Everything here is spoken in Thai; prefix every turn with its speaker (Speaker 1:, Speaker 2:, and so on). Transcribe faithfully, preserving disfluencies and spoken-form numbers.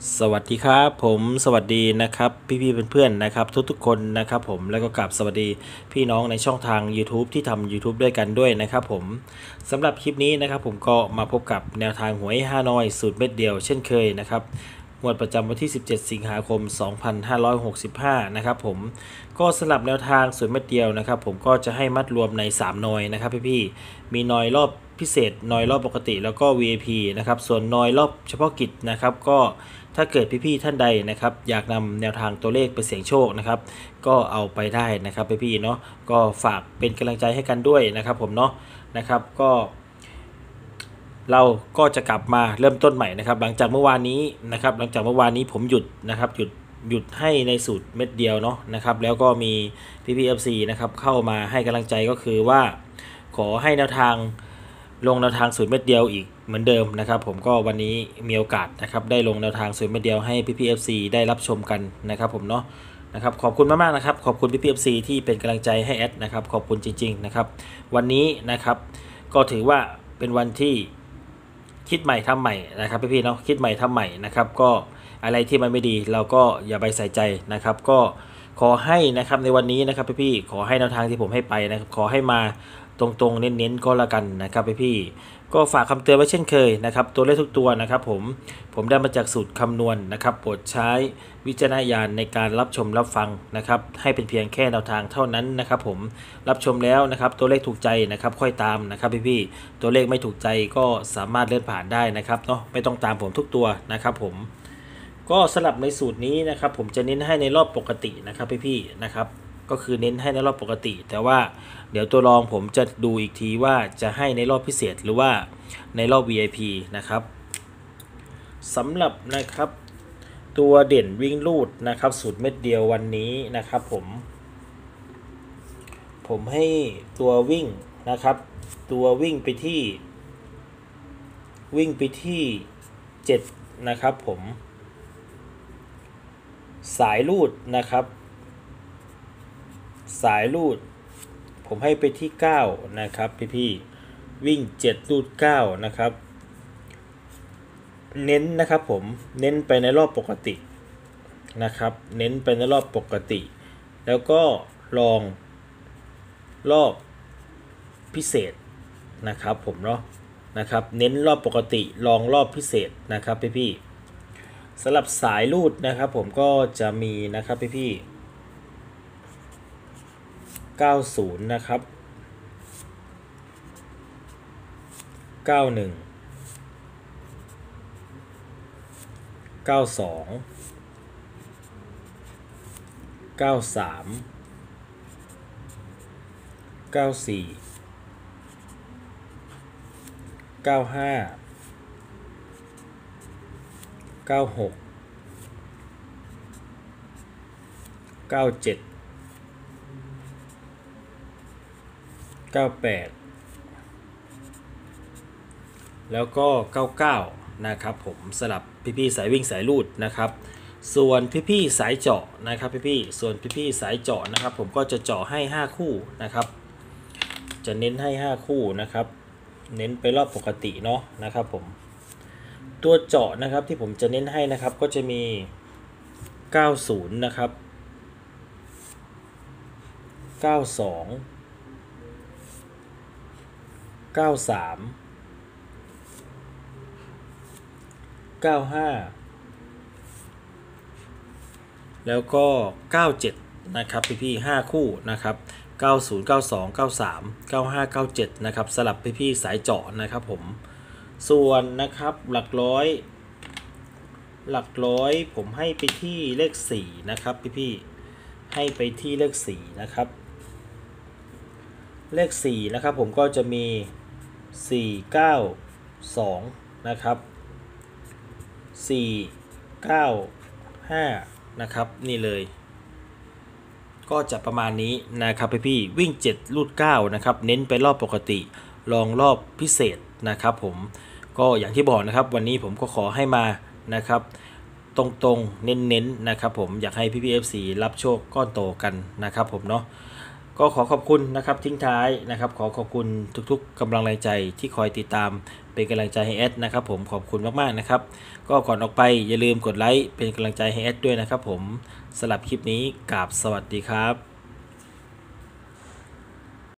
Speaker 1: สวัสดีครับผมสวัสดีนะครับพี่ๆเพื่อนๆนะครับทุกๆคนนะครับผมแล้วก็กลับสวัสดีพี่น้องในช่องทาง YouTube ที่ทำ YouTube ด้วยกันด้วยนะครับผมสำหรับคลิปนี้นะครับผมก็มาพบกับแนวทางหวยฮานอยสูตรเม็ดเดียวเช่นเคยนะครับงวดประจำวันที่สิบเจ็ดสิงหาคมสองพันห้าร้อยหกสิบห้านะครับผมก็สำหรับแนวทางสูตรเม็ดเดียวนะครับผมก็จะให้มัดรวมในสามนอยนะครับพี่ๆมีนอยรอบพิเศษนอยรอบปกติแล้วก็ วี ไอ พี นะครับส่วนนอยรอบเฉพาะกิจนะครับก็ถ้าเกิดพี่ๆท่านใดนะครับอยากนำแนวทางตัวเลขไปเสี่ยงโชคนะครับก็เอาไปได้นะครับพี่ๆเนาะก็ฝากเป็นกำลังใจให้กันด้วยนะครับผมเนาะนะครับก็เราก็จะกลับมาเริ่มต้นใหม่นะครับหลังจากเมื่อวานนี้นะครับหลังจากเมื่อวานนี้ผมหยุดนะครับหยุดหยุดให้ในสูตรเม็ดเดียวเนาะนะครับแล้วก็มีพี่พีเอฟซีนะครับเข้ามาให้กำลังใจก็คือว่าขอให้แนวทางลงแนวทางสูตรเม็ดเดียวอีกเหมือนเดิมนะครับผมก็วันนี้มีโอกาสนะครับได้ลงแนวทางสูตรเม็ดเดียวให้พี่พีเอฟซีได้รับชมกันนะครับผมเนาะนะครับขอบคุณมากๆนะครับขอบคุณพี่พีเอฟซีที่เป็นกำลังใจให้แอดนะครับขอบคุณจริงๆนะครับวันนี้นะครับก็ถือว่าเป็นวันที่คิดใหม่ทำใหม่นะครับพี่ๆเนาะคิดใหม่ทำใหม่นะครับก็อะไรที่มันไม่ดีเราก็อย่าไปใส่ใจนะครับก็ขอให้นะครับในวันนี้นะครับพี่ๆขอให้แนวทางที่ผมให้ไปนะครับขอให้มาตรงๆเน้นๆก็แล้วกันนะครับพี่ๆก็ฝากคำเตือนไว้เช่นเคยนะครับตัวเลขทุกตัวนะครับผมผมได้มาจากสูตรคำนวณนะครับโปรดใช้วิจารณญาณในการรับชมรับฟังนะครับให้เป็นเพียงแค่แนวทางเท่านั้นนะครับผมรับชมแล้วนะครับตัวเลขถูกใจนะครับค่อยตามนะครับพี่ๆตัวเลขไม่ถูกใจก็สามารถเลื่อนผ่านได้นะครับเนาะไม่ต้องตามผมทุกตัวนะครับผมก็สลับในสูตรนี้นะครับผมจะเน้นให้ในรอบปกตินะครับพี่ๆนะครับก็คือเน้นให้ในรอบปกติแต่ว่าเดี๋ยวตัวรองผมจะดูอีกทีว่าจะให้ในรอบพิเศษหรือว่าในรอบ วี ไอ พี นะครับสำหรับนะครับตัวเด่นวิ่งลูดนะครับสูตรเม็ดเดียววันนี้นะครับผมผมให้ตัววิ่งนะครับตัววิ่งไปที่วิ่งไปที่เจ็ดนะครับผมสายลูดนะครับสายลูดผมให้ไปที่เก้านะครับพี่ๆวิ่งเจ็ดลูดเก้านะครับเน้นนะครับผมเน้นไปในรอบปกตินะครับเน้นไปในรอบปกติแล้วก็ลองรอบพิเศษนะครับผมเนาะนะครับเน้นรอบปกติลองรอบพิเศษนะครับพี่ๆสำหรับสายลูดนะครับผมก็จะมีนะครับพี่ๆเก้าสิบนะครับเก้าสิบเอ็ดเก้าสองเก้าสามเก้าสี่เก้าห้าเก้าหกเก้าเจ็ดเก้าแปดแล้วก็เก้าเก้านะครับผมสลับพี่ๆสายวิ่งสายลูดนะครับส่วนพี่ๆสายเจาะนะครับพี่ๆส่วนพี่ๆสายเจาะนะครับผมก็จะเจาะให้ห้าคู่นะครับจะเน้นให้ห้าคู่นะครับเน้นไปรอบปกติเนาะนะครับผมตัวเจาะนะครับที่ผมจะเน้นให้นะครับก็จะมีเก้าสิบนะครับเก้าสองเก้าสามเก้าห้าแล้วก็เก้าเจ็ดนะครับพี่ๆห้าคู่นะครับเก้าสิบ เก้าสอง เก้าสาม เก้าห้า เก้าเจ็ดนะครับสลับพี่ๆสายเจาะนะครับผมส่วนนะครับหลักร้อยหลักร้อยผมให้ไปที่เลขสี่นะครับพี่ๆให้ไปที่เลขสี่นะครับเลขสี่นะครับผมก็จะมีสี่ เก้า สองนะครับสี่ เก้า ห้านะครับนี่เลยก็จะประมาณนี้นะครับพี่ๆวิ่งเจ็ดลูดเก้านะครับเน้นไปรอบปกติลองรอบพิเศษนะครับผมก็อย่างที่บอกนะครับวันนี้ผมก็ขอให้มานะครับตรงๆเน้นๆนะครับผมอยากให้พี่ๆ เอฟ ซี รับโชคก้อนโตกันนะครับผมเนาะก็ขอขอบคุณนะครับทิ้งท้ายนะครับขอขอบคุณทุกๆกำลังแรงใจที่คอยติดตามเป็นกำลังใจให้แอดนะครับผมขอบคุณมากๆนะครับก็ก่อนออกไปอย่าลืมกดไลค์เป็นกำลังใจให้แอดด้วยนะครับผมสำหรับคลิปนี้กราบสวัสดีครับ